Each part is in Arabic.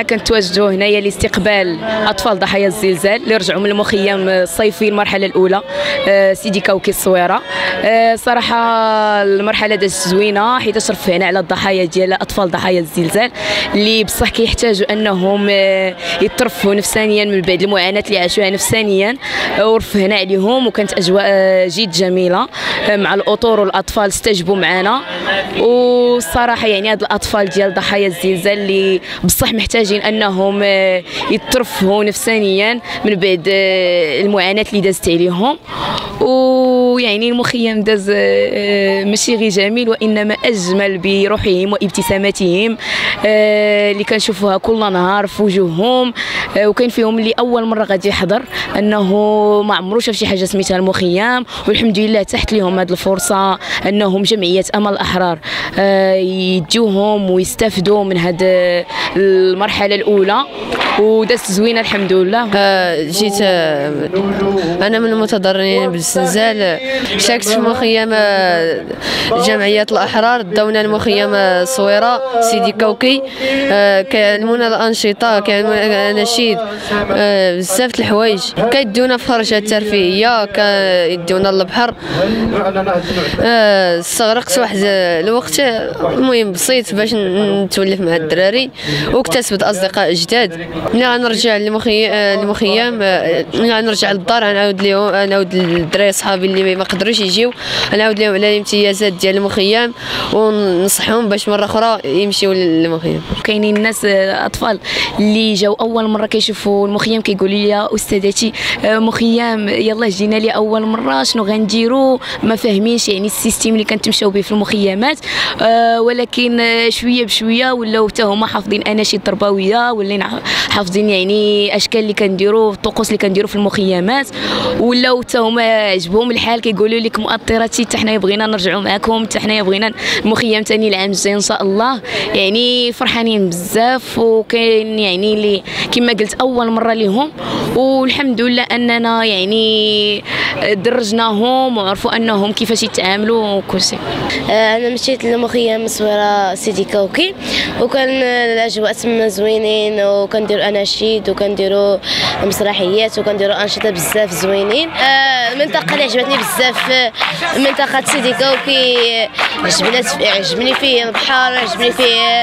كنتواجدوا هنايا لاستقبال اطفال ضحايا الزلزال اللي رجعوا من المخيم الصيفي المرحله الاولى سيدي كوكي الصويره. صراحه المرحله دازت زوينه حيت رفعنا على الضحايا ديال اطفال ضحايا الزلزال اللي بصح كيحتاجوا انهم يترفهوا نفسانيا من بعد المعاناه اللي عاشوها نفسانيا، ورفهنا عليهم وكانت اجواء جد جميله مع الاطور والاطفال استجبوا معنا. والصراحه يعني هاد الاطفال ديال ضحايا الزلزال اللي بصح محتاجين انهم يترفهوا نفسانيا من بعد المعاناه اللي دازت عليهم. ويعني المخيم داز ماشي غير جميل وانما اجمل بروحهم وابتساماتهم اللي كنشوفوها كل نهار في وجوههم. وكاين فيهم اللي اول مره غادي يحضر انه ما عمرو شاف شي حاجه سميتها المخيم، والحمد لله تحت لهم هذه الفرصه انهم جمعيه امل الاحرار يجوهم ويستافدوا من هذه المرحله الاولى ودازت زوينه الحمد لله. جيت انا من المتضررين بالزلزال، شاركت في مخيم جمعيه الاحرار، داونا المخيم الصويره سيدي كوكي، كيعلمونا الانشطه، كيعلمونا اناشيد، بزاف د الحوايج، كيديونا فرجه ترفيهيه، كيديونا للبحر. استغرقت واحد الوقت المهم بسيط باش نتولف مع الدراري واكتسبت اصدقاء جداد. ملي غنرجع للمخيم، ملي غنرجع للدار نعاود للدراري صحابي اللي ما قدروش يجيو نعاود لهم على الامتيازات ديال المخيم وننصحهم باش مره اخرى يمشيو للمخيم. كاينين الناس اطفال اللي جاو اول مره كيشوفوا المخيم كيقولوا لي استاذتي مخيم يلا جينا لي اول مره شنو غنديروا، ما فاهمينش يعني السيستيم اللي كنتمشاو به في المخيمات. ولكن شويه بشويه ولاو حتى هما حافظين اناشيد تربويه، ولينا حافظين يعني اشكال اللي كنديروا، الطقوس اللي كنديروا في المخيمات، ولاو حتى هما عجبهم الحال كيقولوا لك مؤطراتي حتى حنايا بغينا نرجعوا معكم، حتى حنايا بغينا المخيم ثاني العام الجاي ان شاء الله. يعني فرحانين بزاف، وكاين يعني اللي كما قلت اول مره ليهم، والحمد لله اننا يعني درجناهم وعرفوا انهم كيفاش يتعاملوا وكل شيء. انا مشيت لمخيم صويره سيدي كوكي، وكان الاجواء تما زوينين، وكنديروا اناشيد وكنديروا مسرحيات وكنديروا انشطه بزاف زوينين. المنطقه اللي عجبتني بزاف منطقه سيدي كوكي، عجبني فيه البحر، عجبني فيه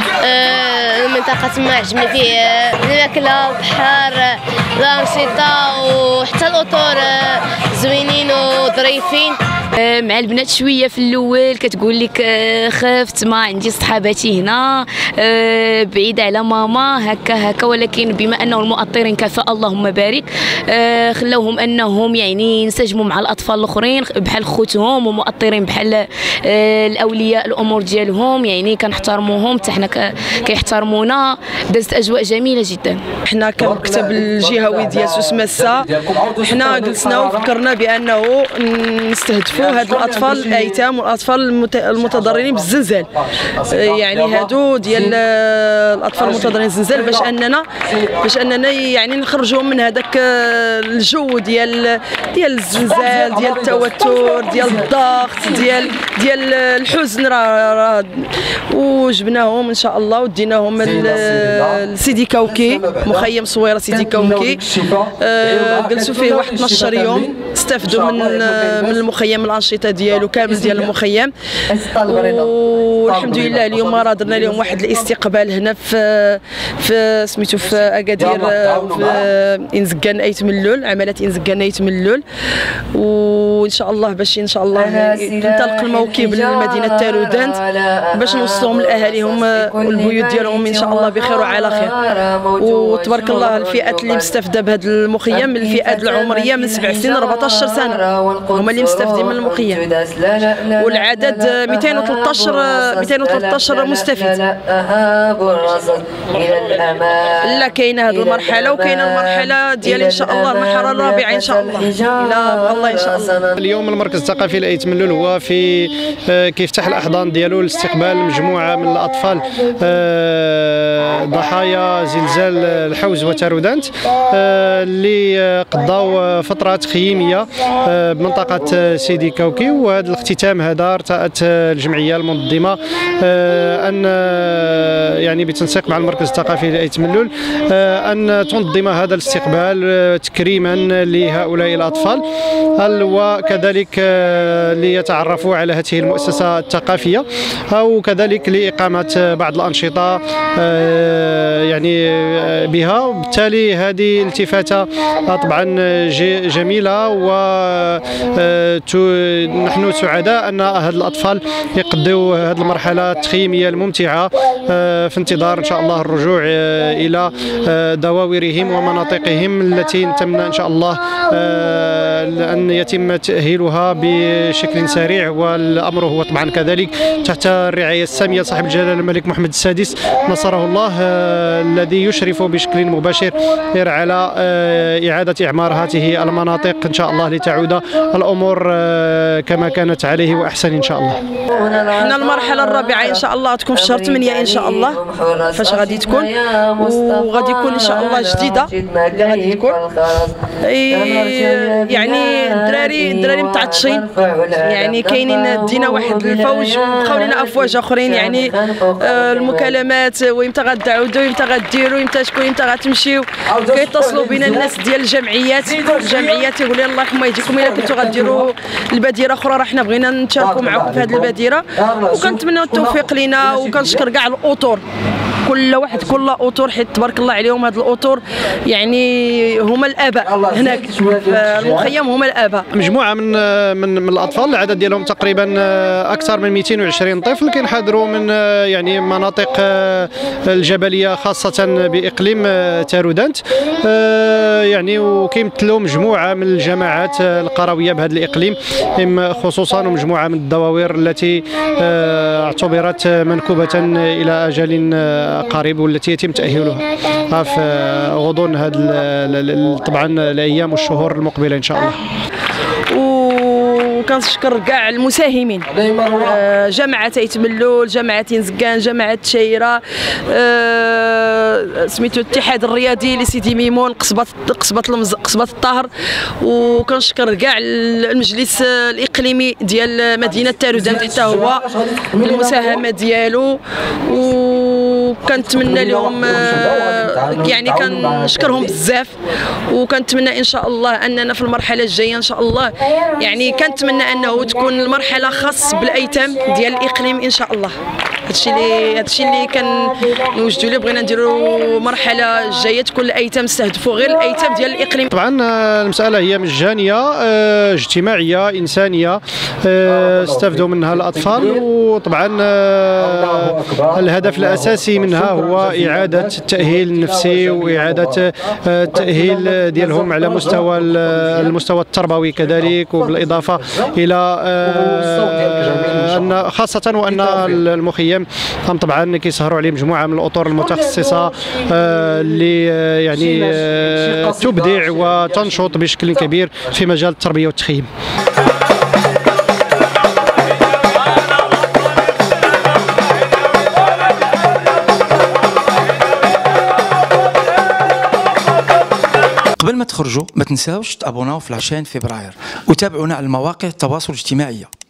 المنطقه تما، عجبني فيه الماكله، البحر، الانشطه، وحتى الاطور زوينين وظريفين. مع البنات شويه في الاول كتقول لك خفت، ما عندي صحاباتي هنا بعيده على ماما هكا، ولكن بما انه المؤطرين كفاء اللهم بارك خلاوهم انهم يعني ينسجموا مع الاطفال الاخرين بحال خوتهم، ومؤطرين بحال الاولياء الامور ديالهم، يعني كنحترموهم حتى حنا كيحترمونا. دازت اجواء جميله جدا. حنا كمكتب الجهوي ديال سوس مسا حنا جلسنا وفكرنا بانه نستهدفوا هاد الاطفال الايتام والاطفال المتضررين بالزلزال، يعني هادو ديال الاطفال المتضررين بالزلزال باش اننا يعني نخرجوهم من هذاك الجو ديال الزلزال، ديال التوتر، ديال الضغط، ديال الحزن. راه وجبناهم ان شاء الله وديناهم لسيدي كوكي، مخيم صويره سيدي كوكي. جلسوا فيه واحد 12 يوم، استفدوا من المخيم الانشطه ديالو كامل ديال المخيم. والحمد لله اليوم راه درنا لهم واحد الاستقبال هنا في سميتو في اكادير، في انزكان ايت ملول، عملات انزكان ايت ملول. وان شاء الله باش ان شاء الله ينطلق الموكب لمدينه تارودانت باش نوصلهم لاهاليهم والبيوت ديالهم ان شاء الله بخير وعلى خير. وتبارك الله الفئات اللي مستفده بهذا المخيم الفئات العمريه من 7 سنين 14 سنه هما اللي مستفدين من المخيم، والعدد 213 مستفيد. لا كاينه هذه المرحله وكاينه المرحله ديال ان شاء الله المرحله الرابعه ان شاء الله الى الله ان شاء الله. اليوم المركز الثقافي لايت ملول هو في كيفتح الاحضان ديالو لاستقبال مجموعه من الاطفال ضحايا زلزال الحوز وتارودانت اللي قضاو فتره تخييميه الجمعيه بمنطقه سيدي كوكي. وهذا الاختتام هذا ارتأت الجمعيه المنظمه ان يعني بتنسيق مع المركز الثقافي لأيت ملول ان تنظم هذا الاستقبال تكريما لهؤلاء الاطفال، وكذلك ليتعرفوا على هذه المؤسسه الثقافيه، او كذلك لاقامه بعض الانشطه يعني بها. وبالتالي هذه التفاته طبعا جميله، ونحن سعداء ان هذه الاطفال يقضوا هذه المرحله التخييميه الممتعه في انتظار ان شاء الله الرجوع الى دواورهم ومناطقهم التي نتمنى ان شاء الله ان يتم تاهيلها بشكل سريع. والامر هو طبعا كذلك تحت الرعايه الساميه صاحب الجلاله الملك محمد السادس نصره الله، الذي يشرف بشكل مباشر على اعاده اعمار هذه المناطق ان شاء الله لتعود الامور كما كانت عليه واحسن ان شاء الله. حنا المرحله الرابعه ان شاء الله تكون في شهر 8 ان شاء الله فاش غادي تكون، وغادي يكون ان شاء الله جديده غادي تكون. يعني الدراري متعطشين، يعني كاينين دينا واحد الفوج وبقاو لنا افواج اخرين، يعني المكالمات ويمتى غتعودوا يمتى غديروا يمتى شكون يمتى غتمشيو. كيتصلوا بنا الناس ديال الجمعيات يقول لي الله يرحم يجيكم الا كنتوا غديروا البديره اخرى راه حنا بغينا نشاركوا معكم في هذه البديره. وكنتمنى التوفيق لينا، وكنشكر كاع الاطر كل واحد كل اطر، حيت تبارك الله عليهم هاد الاطر يعني هما الاباء هناك في المخيم، هما الاباء. مجموعه من الاطفال العدد ديالهم تقريبا اكثر من 220 طفل كينحدروا من يعني مناطق الجبليه خاصه باقليم تارودانت، يعني وكيمثلوا مجموعه من الجماعات القرويه بهذا الاقليم خصوصا، ومجموعه من الدواوير التي اعتبرت منكوبه الى اجل قريب والتي يتم تأهيلها في غضون هذا طبعا الايام والشهور المقبله ان شاء الله. وكنشكر كاع المساهمين، جماعه أيت ملول، جماعه نزكان، جماعه شايره، سميتو الاتحاد الرياضي لسيدي ميمون، قصبه الطهر. وكنشكر كاع المجلس الاقليمي ديال مدينه تارودانت حتى هو المساهمه ديالو. وكنتمنى لهم يعني كنشكرهم بزاف، وكنتمنى ان شاء الله اننا في المرحله الجايه ان شاء الله يعني كنتمنى انه تكون المرحله خاص بالايتام ديال الاقليم ان شاء الله. هادشي اللي كنوجدوا ليه، بغينا نديروا مرحله جايه تكون الايتام استهدفوا غير الايتام ديال الاقليم. طبعا المساله هي مجانيه اجتماعيه انسانيه استفدوا منها الاطفال، وطبعا الهدف الاساسي منها هو اعاده التاهيل النفسي واعاده التاهيل ديالهم على المستوى التربوي كذلك، وبالاضافه الى ان خاصه وان المخيم طبعا كيسهروا عليه مجموعه من الاطر المتخصصه اللي يعني تبدع وتنشط بشكل كبير في مجال التربيه والتخييم. قبل ما تخرجوا ما تنساوش تابوناو في 20 فبراير وتابعونا على المواقع التواصل الاجتماعي.